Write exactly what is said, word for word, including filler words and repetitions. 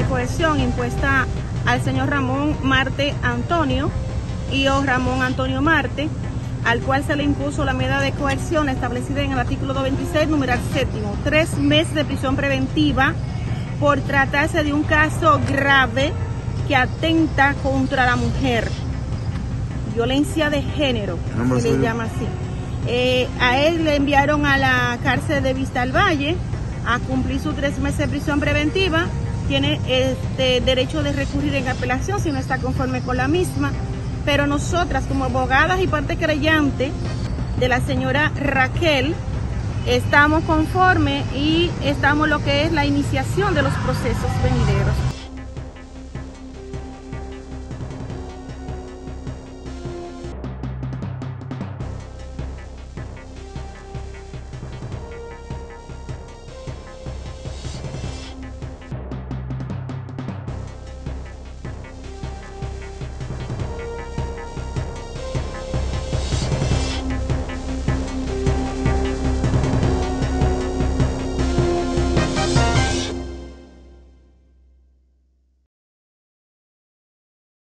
de coerción impuesta al señor Ramón Marte Antonio y o Ramón Antonio Marte, al cual se le impuso la medida de coerción establecida en el artículo doscientos veintiséis, numeral séptimo, tres meses de prisión preventiva por tratarse de un caso grave que atenta contra la mujer, violencia de género, se le llama así. Eh, a él le enviaron a la cárcel de Vista al Valle a cumplir sus tres meses de prisión preventiva. Tiene este derecho de recurrir en apelación si no está conforme con la misma, pero nosotras como abogadas y parte creyente de la señora Raquel estamos conformes y estamos lo que es la iniciación de los procesos venideros.